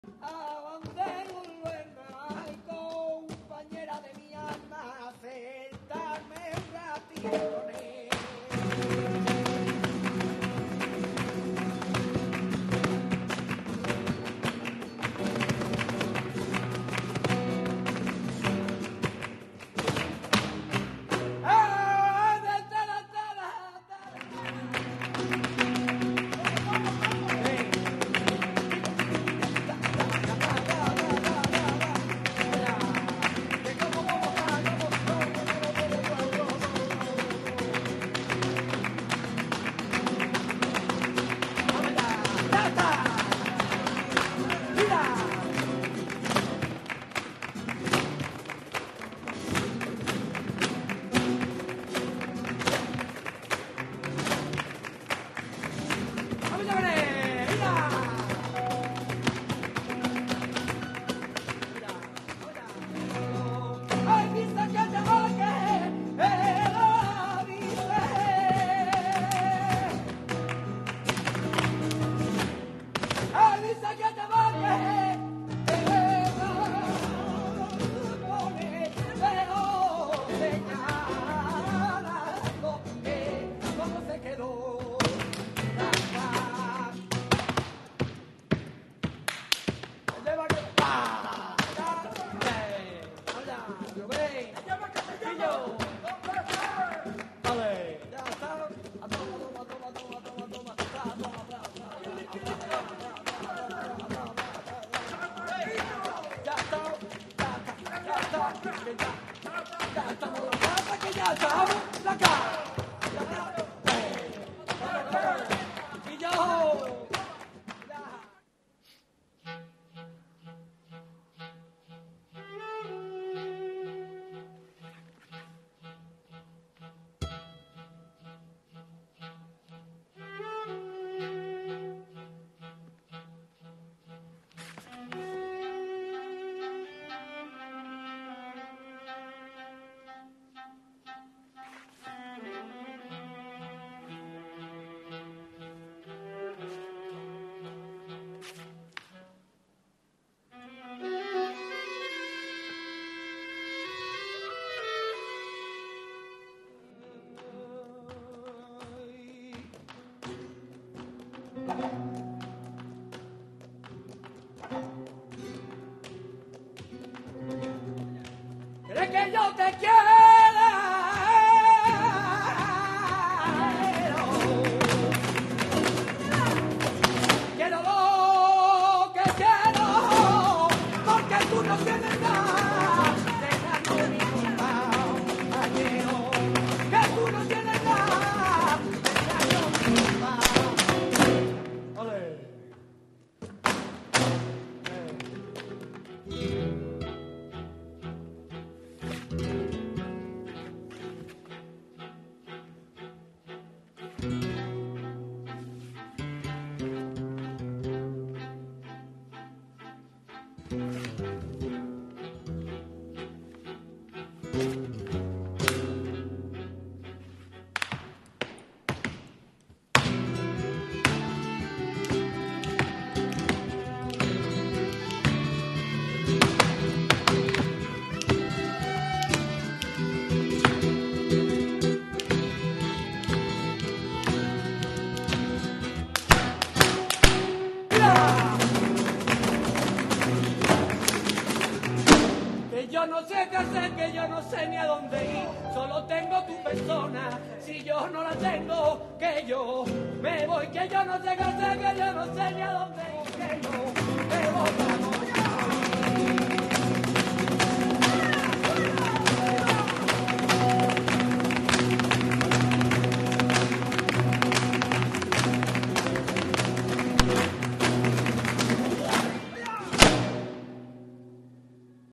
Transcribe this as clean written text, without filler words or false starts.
Abandero buena y compañera de mi alma, sentarme un ratito con él. ¿Crees que yo te quiero? Quiero lo que quiero, porque tú no tienes nada. Déjame mi compañero, que tú no tienes nada. Déjame mi compañero. ¡Ole! Yo no sé qué hacer, que yo no sé ni a dónde ir, solo tengo tu persona, si yo no la tengo, que yo me voy, que yo no sé qué hacer, que yo no sé ni a dónde ir, que yo me voy.